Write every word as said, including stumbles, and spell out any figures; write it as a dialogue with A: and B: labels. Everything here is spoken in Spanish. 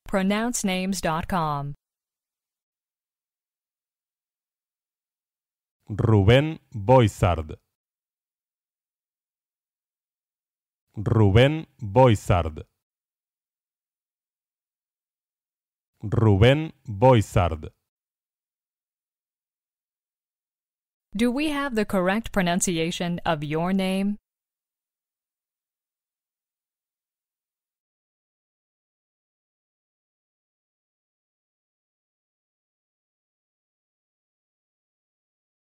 A: pronounce names dot com.
B: Rubén Voisard. Rubén Voisard. Rubén Voisard.
A: Do we have the correct pronunciation of your name?